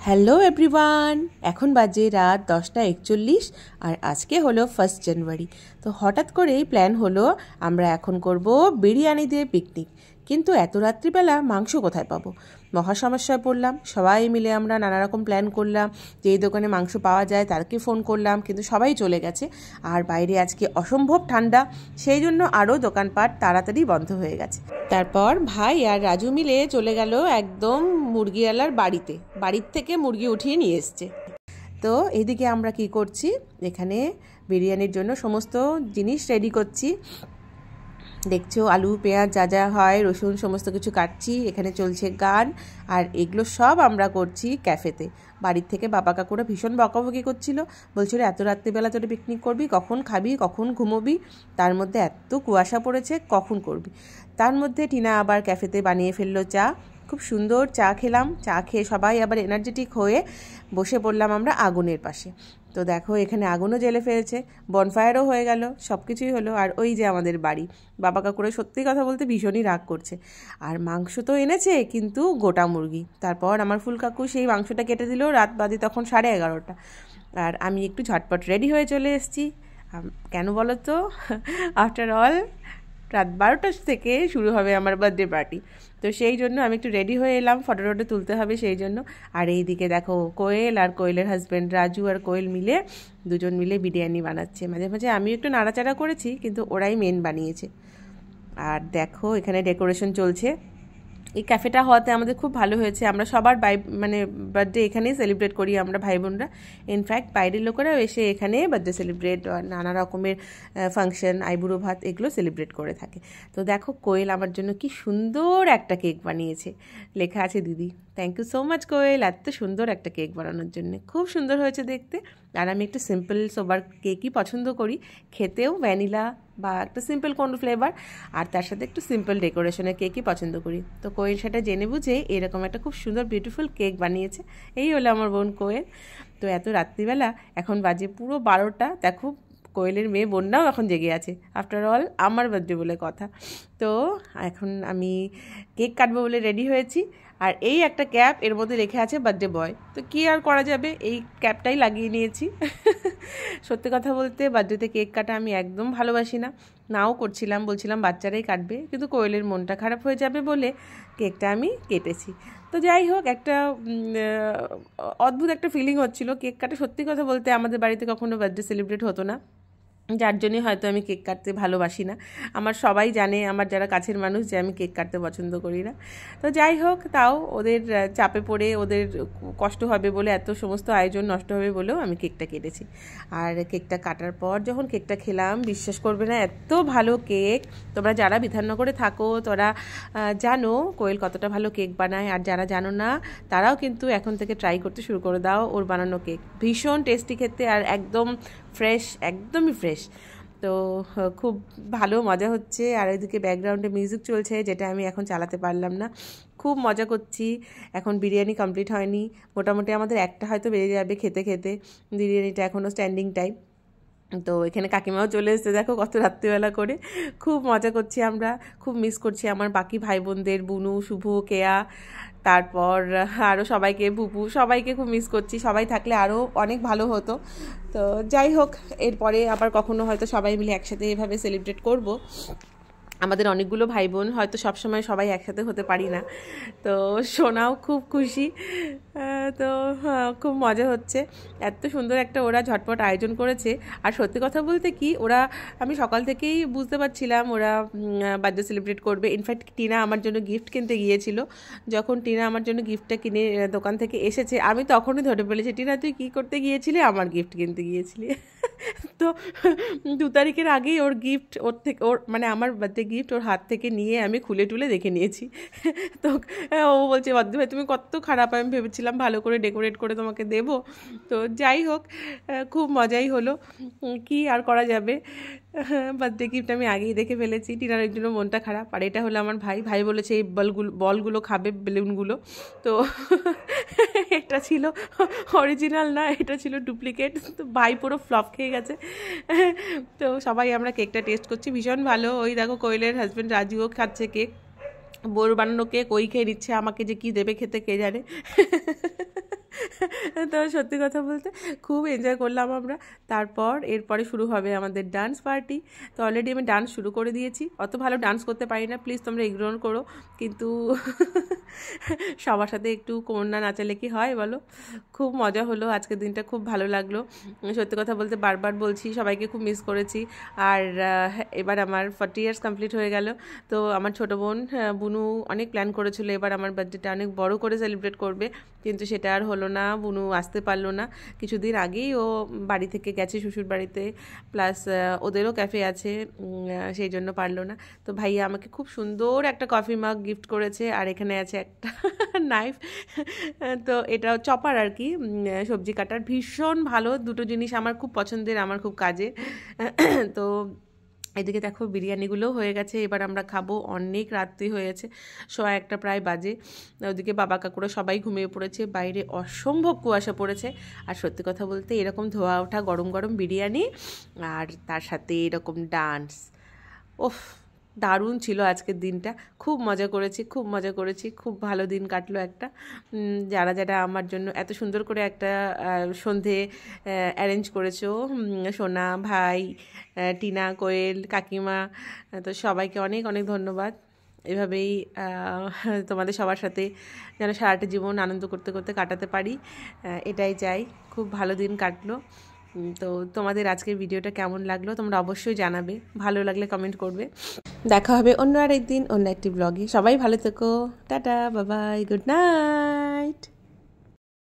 Hello everyone, এখন বাজে রাত 10টা 41 আর আজকে হলো 1 জানুয়ারি। তো হঠাৎ করেই প্ল্যান হলো আমরা এখন করব বিরিয়ানি দিয়ে পিকনিক। কিন্তু এত রাত্রিবেলা মাংস কোথায় পাবো? মহা সমস্যায় পড়লাম। সবাই মিলে আমরা নানা রকম প্ল্যান করলাম, যেই দোকানে মাংস পাওয়া যায় তারকে ফোন করলাম, কিন্তু সবাই চলে গেছে। আর বাইরে আজকে অসম্ভব ঠান্ডা, সেই জন্য আরও দোকানপাট তাড়াতাড়ি বন্ধ হয়ে গেছে। তারপর ভাই আর রাজু মিলে চলে গেল একদম মুরগিওয়ালার বাড়ির থেকে মুরগি উঠিয়ে নিয়ে এসছে। তো এইদিকে আমরা কি করছি, এখানে বিরিয়ানির জন্য সমস্ত জিনিস রেডি করছি। দেখছো আলু পেঁয়াজ যা যা হয়, রসুন সমস্ত কিছু কাটছি। এখানে চলছে গান, আর এগুলো সব আমরা করছি ক্যাফেতে। বাড়ির থেকে বাবা কাকুরা ভীষণ বকাবকি করছিল, বলছিল এত রাত্রিবেলা তোরা পিকনিক করবি, কখন খাবি, কখন ঘুমোবি, তার মধ্যে এত কুয়াশা পড়েছে, কখন করবি। তার মধ্যে টিনা আবার ক্যাফেতে বানিয়ে ফেললো চা। খুব সুন্দর চা খেলাম। চা খেয়ে সবাই আবার এনার্জেটিক হয়ে বসে পড়লাম আমরা আগুনের পাশে। তো দেখো এখানে আগুনও জ্বেলে ফেলেছে, বনফায়ারও হয়ে গেল, সব কিছুই হলো। আর ওই যে আমাদের বাড়ি, বাবা কাকুরা সত্যি কথা বলতে ভীষণই রাগ করছে। আর মাংস তো এনেছে কিন্তু গোটা মুরগি। তারপর আমার ফুল কাকু সেই মাংসটা কেটে দিল, রাত বাজে তখন 11:30। আর আমি একটু ঝটপট রেডি হয়ে চলে এসেছি। কেন বলো তো, আফটার অল রাত 12টা থেকে শুরু হবে আমার বার্থডে পার্টি। তো সেই জন্য আমি একটু রেডি হয়ে এলাম, ফটো টটো তুলতে হবে সেই জন্য। আর এই দিকে দেখো কোয়েল আর কোয়েলের হাজব্যান্ড রাজু আর কোয়েল মিলে দুজন মিলে বিরিয়ানি বানাচ্ছে। মাঝে মাঝে আমি একটু নাড়াচাড়া করেছি, কিন্তু ওরাই মেন বানিয়েছে। আর দেখো এখানে ডেকোরেশন চলছে। এই ক্যাফেটা হওয়াতে আমাদের খুব ভালো হয়েছে। আমরা সবার বার্থডে এখানেই সেলিব্রেট করি আমরা ভাই বোনরা। ইনফ্যাক্ট বাইরের লোকেরাও এসে এখানে বার্থডে সেলিব্রেট, নানা রকমের ফাংশন, আইবুড়ো ভাত এগুলো সেলিব্রেট করে থাকে। তো দেখো কোয়েল আমার জন্য কি সুন্দর একটা কেক বানিয়েছে, লেখা আছে দিদি। Thank you so much Koyel, এত সুন্দর একটা কেক বানানোর জন্য। খুব সুন্দর হয়েছে দেখতে। আর আমি একটু সিম্পল সোবার কেকই পছন্দ করি, খেতেও ভ্যানিলা বা একটা সিম্পল কোনো ফ্লেভার, আর তার সাথে একটু সিম্পল ডেকোরেশনের কেকই পছন্দ করি। তো কোয়েল সেটা জেনে বুঝে এরকম একটা খুব সুন্দর বিউটিফুল কেক বানিয়েছে। এই হলো আমার বোন কোয়েল। তো এত রাত্রিবেলা, এখন বাজে পুরো 12টা। দেখো কোয়েলের মেয়ে বোনটাও এখন জেগে আছে, আফটার অল আমার বার্থডে বলে কথা। তো এখন আমি কেক কাটবো বলে রেডি হয়েছি। আর এই একটা ক্যাপ, এর মধ্যে রেখে আছে বার্থডে বয়। তো কী আর করা যাবে, এই ক্যাপটাই লাগিয়ে নিয়েছি। সত্যি কথা বলতে বার্থডেতে কেক কাটা আমি একদম ভালোবাসি না, নাও করছিলাম, বলছিলাম বাচ্চারাই কাটবে, কিন্তু কোয়েলের মনটা খারাপ হয়ে যাবে বলে কেকটা আমি কেটেছি। তো যাই হোক, একটা অদ্ভুত একটা ফিলিং হচ্ছিল কেক কাটে। সত্যি কথা বলতে আমাদের বাড়িতে কখনো বার্থডে সেলিব্রেট হতো না, যার জন্যই হয়তো আমি কেক কাটতে ভালোবাসি না। আমার সবাই জানে, আমার যারা কাছের মানুষ, যে আমি কেক কাটতে পছন্দ করি না। তো যাই হোক, তাও ওদের চাপে পড়ে, ওদের কষ্ট হবে বলে, এত সমস্ত আয়োজন নষ্ট হবে বলেও আমি কেকটা কেটেছি। আর কেকটা কাটার পর যখন কেকটা খেলাম, বিশ্বাস করবে না এত ভালো কেক। তোমরা যারা বিধাননগরে থাকো তোরা জানো কোয়েল কতটা ভালো কেক বানায়, আর যারা জানো না তারাও কিন্তু এখন থেকে ট্রাই করতে শুরু করে দাও ওর বানানো কেক। ভীষণ টেস্টি খেতে, আর একদম ফ্রেশ, একদমই ফ্রেশ। তো খুব ভালো মজা হচ্ছে। আর ওইদিকে ব্যাকগ্রাউন্ডে মিউজিক চলছে, যেটা আমি এখন চালাতে পারলাম না। খুব মজা করছি। এখন বিরিয়ানি কমপ্লিট হয়নি, মোটামুটি আমাদের 1টা হয়তো বেজে যাবে খেতে খেতে। বিরিয়ানিটা এখনও স্ট্যান্ডিং টাইম। তো এখানে কাকিমাও চলে এসেছে, দেখো কত রাত্রিবেলা করে। খুব মজা করছি আমরা, খুব মিস করছি আমার বাকি ভাই বোনদের, বুনু, শুভ, কেয়া, তারপর আরও সবাইকে, বুবু, সবাইকে খুব মিস করছি। সবাই থাকলে আরও অনেক ভালো হতো। তো যাই হোক, এরপরে আবার কখনো হয়তো সবাই মিলে একসাথে এভাবে সেলিব্রেট করব। আমাদের অনেকগুলো ভাই বোন, হয়তো সবসময় সবাই একসাথে হতে পারি না। তো সোনাও খুব খুশি। তো খুব মজা হচ্ছে। এত সুন্দর একটা ওরা ঝটপট আয়োজন করেছে। আর সত্যি কথা বলতে কি, ওরা, আমি সকাল থেকেই বুঝতে পারছিলাম ওরা বার্থডে সেলিব্রেট করবে। ইনফ্যাক্ট টিনা আমার জন্য গিফট কিনতে গিয়েছিল। যখন টিনা আমার জন্য গিফটটা কিনে দোকান থেকে এসেছে, আমি তখনই ধরে ফেলেছি, টিনা তুই কী করতে গিয়েছিলি? আমার গিফট কিনতে গিয়েছিলি। তো 2 তারিখের আগেই ওর গিফট, ওর মানে আমার বার্থডে গিফট ওর হাত থেকে নিয়ে আমি খুলে টুলে দেখে নিয়েছি। তো ও বলছে, বদ্দি ভাই তুমি কত খারাপ, আমি ভেবেছিলাম ভালো করে ডেকোরেট করে তোমাকে দেবো। তো যাই হোক, খুব মজাই হলো, কি আর করা যাবে। বার্থডে গিফট আমি আগেই দেখে ফেলেছি। টিনার ওই জন্য মনটা খারাপ। আর এটা হলো আমার ভাই বলেছে এই বলগুলো খাবে, বেলুনগুলো। তো এটা ছিল অরিজিনাল না, এটা ছিল ডুপ্লিকেট। তো ভাই পুরো ফ্লপ খেয়ে গেছে। তো সবাই আমরা কেকটা টেস্ট করছি, ভীষণ ভালো। ওই দেখো কোয়েলের হাজব্যান্ড রাজুও খাচ্ছে কেক, বোর বানানো কেক, ওই খেয়ে নিচ্ছে, আমাকে যে কি দেবে খেতে কে জানে। তো সত্যি কথা বলতে খুব এনজয় করলাম আমরা। তারপর এরপরে শুরু হবে আমাদের ডান্স পার্টি। তো অলরেডি আমি ডান্স শুরু করে দিয়েছি। অত ভালো ডান্স করতে পারি না, প্লিজ তোমরা ইগনোর করো, কিন্তু সবার সাথে একটু কোন না নাচালে কি হয় বলো। খুব মজা হলো, আজকের দিনটা খুব ভালো লাগলো। সত্যি কথা বলতে বারবার বলছি সবাইকে খুব মিস করেছি। আর এবার আমার 40 ইয়ার্স কমপ্লিট হয়ে গেল। তো আমার ছোটো বোন বুনু অনেক প্ল্যান করেছিল এবার আমার বার্থডেটা অনেক বড় করে সেলিব্রেট করবে, কিন্তু সেটা আর হলো না। বুনু আসতে পারলো না, কিছুদিন আগেই ও বাড়ি থেকে গেছে শ্বশুর বাড়িতে, প্লাস ওদেরও ক্যাফে আছে, সেই জন্য পারলো না। তো ভাইয়া আমাকে খুব সুন্দর একটা কফি মাগ গিফট করেছে, আর এখানে আছে একটা নাইফ। তো এটা চপার আর কি, সবজি কাটার, ভীষণ ভালো দুটো জিনিস, আমার খুব পছন্দের, আমার খুব কাজে। তো এদিকে দেখো বিরিয়ানিগুলোও হয়ে গেছে, এবার আমরা খাবো। অনেক রাত্রি হয়েছে, 1:15 প্রায় বাজে। ওদিকে বাবা কাকুরা সবাই ঘুমিয়ে পড়েছে, বাইরে অসম্ভব কুয়াশা পড়েছে। আর সত্যি কথা বলতে এরকম ধোয়া ওঠা গরম গরম বিরিয়ানি আর তার সাথে এরকম ডান্স, ওফ দারুণ ছিল আজকের দিনটা। খুব মজা করেছি, খুব মজা করেছি, খুব ভালো দিন কাটলো একটা। যারা যারা আমার জন্য এত সুন্দর করে একটা সন্ধে অ্যারেঞ্জ করেছো, সোনা, ভাই, টিনা, কোয়েল, কাকিমা, তো সবাইকে অনেক অনেক ধন্যবাদ। এভাবেই তোমাদের সবার সাথে যেন সারাটা জীবন আনন্দ করতে করতে কাটাতে পারি, এটাই চাই। খুব ভালো দিন কাটলো। তো তোমাদের আজকের ভিডিওটা কেমন লাগলো তোমরা অবশ্যই জানাবে, ভালো লাগলে কমেন্ট করবে। দেখা হবে অন্য আরেকদিন অন্য একটি ব্লগে। সবাই ভালো থেকো, tata, bye bye, good night.